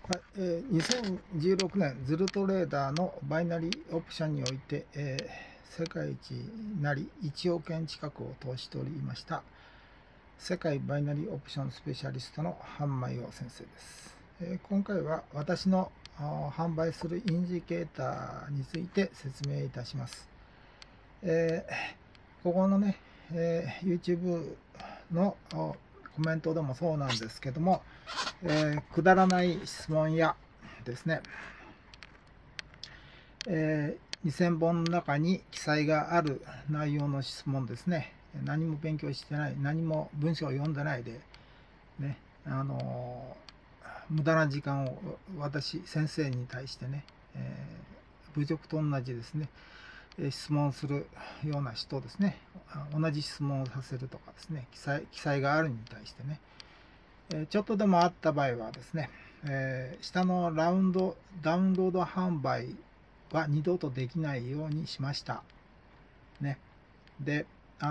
はい、2016年ズルトレーダーのバイナリーオプションにおいて、世界一なり1億円近くを投資しておりました世界バイナリーオプションスペシャリストの半米陽先生です。今回は私の販売するインジケーターについて説明いたします。ここのね、YouTube のコメントでもそうなんですけども、くだらない質問やですね、2000本の中に記載がある内容の質問ですね。何も勉強してない、何も文章を読んでないで、ね、無駄な時間を私、先生に対してね、侮辱と同じですね、質問するような人ですね、同じ質問をさせるとかですね、記載があるに対してね、ちょっとでもあった場合はですね、下のダウンロード販売は二度とできないようにしました。ね。で、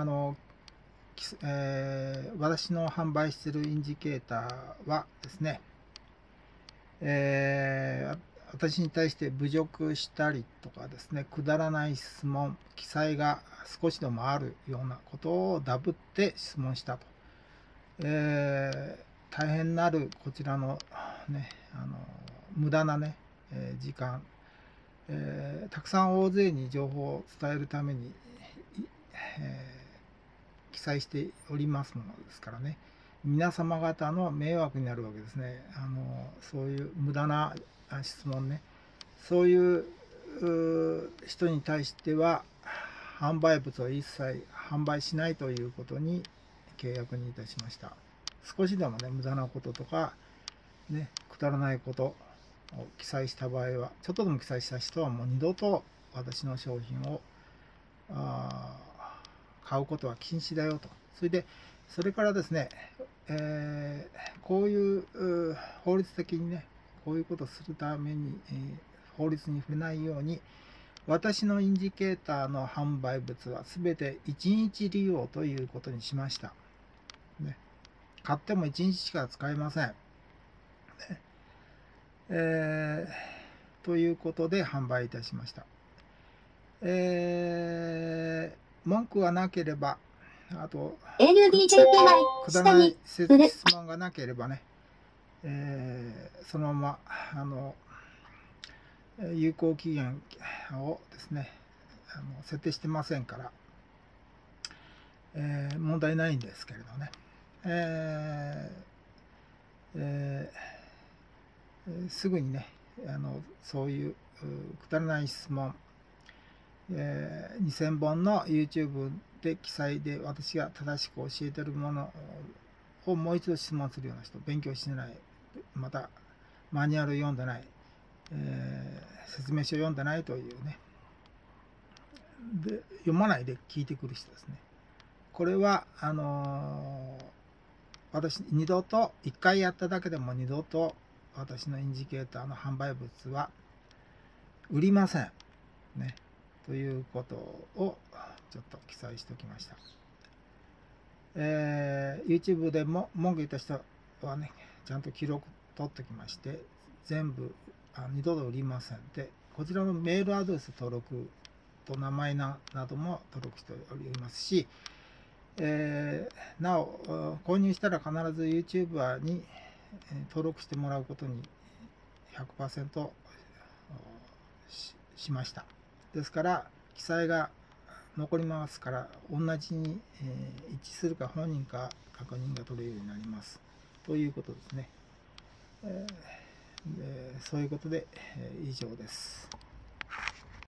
私の販売しているインジケーターはですね、私に対して侮辱したりとかですね、くだらない質問、記載が少しでもあるようなことをダブって質問したと。大変なるこちらのね、無駄なね、時間、たくさん大勢に情報を伝えるために、記載しておりますものですからね、皆様方の迷惑になるわけですね。そういう無駄な質問ね、そういう人に対しては販売物を一切販売しないということに契約にいたしました。少しでもね、無駄なこととか、ね、くだらないことを記載した場合は、ちょっとでも記載した人はもう二度と私の商品を買うことは禁止だよと。それからですね、こういう法律的にね、こういうことをするために、法律に触れないように、私のインジケーターの販売物はすべて1日利用ということにしました。ね、買っても1日しか使えません。ということで販売いたしました。文句がなければ、あと、くだらない質問がなければね、そのまま、有効期限をですね、設定してませんから、問題ないんですけれどね。すぐにね、そういうくだらない質問、2000本の YouTube で記載で私が正しく教えているものをもう一度質問するような人、勉強してない、またマニュアル読んでない、説明書読んでないというね、で読まないで聞いてくる人ですね。これは私二度と1回やっただけでも二度と私のインジケーターの販売物は売りませんね、ということをちょっと記載しておきました。YouTube でも文句言った人はね、ちゃんと記録取っておきまして、全部二度と売りませんで、こちらのメールアドレス登録と名前なども登録しておりますし、なお購入したら必ず YouTuber に登録してもらうことに 100% しました。ですから記載が残りますから、同じに一致するか本人か確認が取れるようになりますということですね。そういうことで以上です。